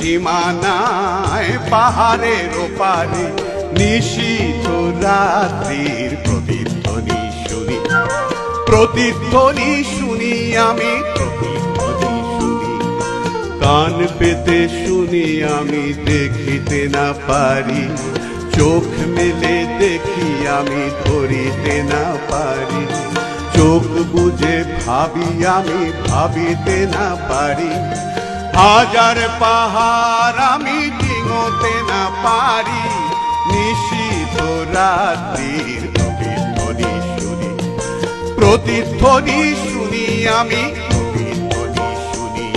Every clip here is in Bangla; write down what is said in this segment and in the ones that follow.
সীমানায় পাহাড়ের ওপারে নিশীথ রাত্রির প্রতিধ্বনি শুনি, প্রতিধ্বনি শুনি আমি, প্রতিধ্বনি শুনি। কান পেতে শুনি আমি, দেখিতে না পারি, চোখ মেলে দেখি আমি, ধরিতে না পারি। চোখ বুঝে ভাবি আমি, ভাবিতে না পারি। হাজার পাহাড় আমি ডিঙোতে না পারি। নিশীথ রাত্রির প্রতিধ্বনি শুনি, প্রতিধ্বনি শুনি আমি, প্রতিধ্বনি শুনি।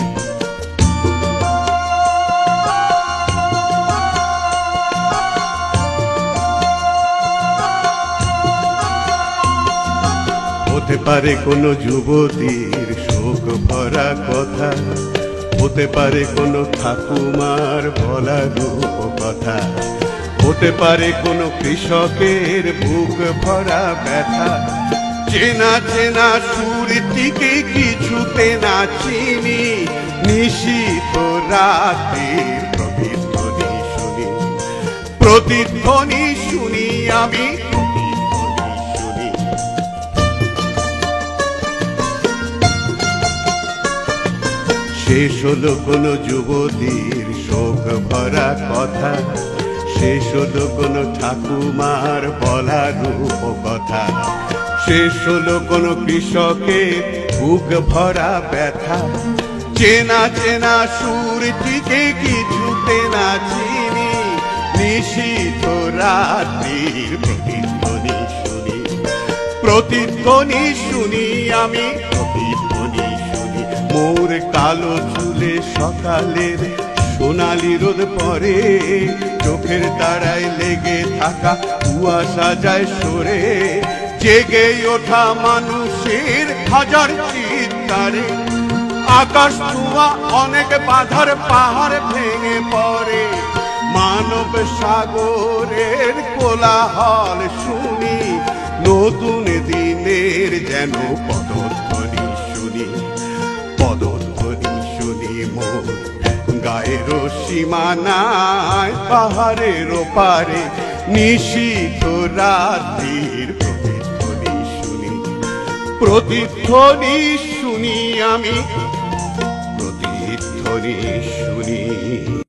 হতে পারে কোনো যুবতীর শোক ভরা কথা, হতে পারে কোনো ঠাকুমার বলা রূপ কথা, হতে পারে কোনো কৃষকের বুক ভরা ব্যথা। চেনা চেনা সুরটিকে কিছুতে না চিনি। নিশীথ রাত্রির প্রতিধ্বনি শুনি, প্রতিধ্বনি শুনি আমি, প্রতিধ্বনি শুনি। শেষ হলো কোনো যুবতীর শোক ভরা কথা, শেষ হলো কোনো ঠাকুমার বলা রূপ কথা, শেষ হলো কোনো কৃষকের বুক ভরা ব্যথা। চেনা চেনা সুরটিকে কিছুতে না চিনি। নিশীথ রাত্রির প্রতিধ্বনি শুনি, প্রতিধ্বনি শুনি আমি, প্রতিধ্বনি শুনি। মোর কালো চুলে সকালের সোনালি রোদ পরে, চোখের তারায় লেগে থাকা কুয়াশা যায় সরে। জেগে ওঠা মানুষের হাজার চিৎকারে, আকাশ ধোঁয়া অনেক বাধার পাহাড় ভেঙে পড়ে। মানব সাগরের কোলাহল শুনি, নতুন দিনের যেন পদধ্বনি শুনি, পদধ্বনি শুনি। মোর গায়ের সীমানায় পাহাড়ের ওপারে নিশীথ রাত্রির প্রতিধ্বনি শুনি, প্রতিধ্বনি শুনি আমি, প্রতিধ্বনি শুনি।